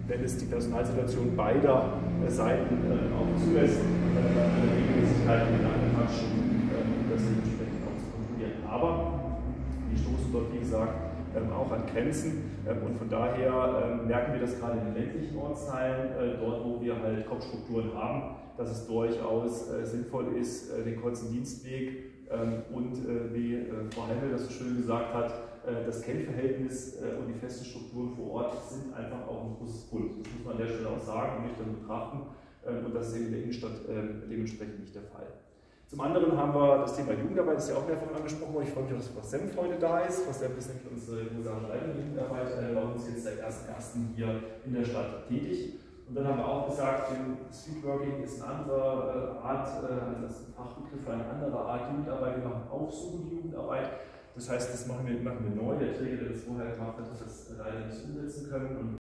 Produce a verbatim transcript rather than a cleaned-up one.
wenn es die Personalsituation beider Seiten auch zulässt, eine Regelmäßigkeit in den Nachmittagsstunden das dementsprechend auch zu kontrollieren. Aber wir stoßen dort, wie gesagt, auch an Grenzen und von daher merken wir das gerade in den ländlichen Ortsteilen, dort wo wir halt Kopfstrukturen haben, dass es durchaus sinnvoll ist, den kurzen Dienstweg und wie Frau Heimel das so schön gesagt hat, das Kennverhältnis und die festen Strukturen vor Ort sind einfach auch ein großes Pult. Das muss man an der Stelle auch sagen und nüchtern betrachten und das ist eben in der Innenstadt dementsprechend nicht der Fall. Zum anderen haben wir das Thema Jugendarbeit, das ist ja auch mehrfach angesprochen worden. Ich freue mich, dass Frau Senf heute da ist. Frau Senf ist nämlich unsere leitende Jugendarbeit bei uns jetzt seit ersten ersten hier in der Stadt tätig. Und dann haben wir auch gesagt, Streetworking ist eine andere Art, also das ist ein Fachbegriff für eine andere Art Jugendarbeit. Wir machen aufsuchende Jugendarbeit. Das heißt, das machen wir, machen wir neu. Der Träger, der das vorher gemacht hat, hat das leider nicht umsetzen können. Und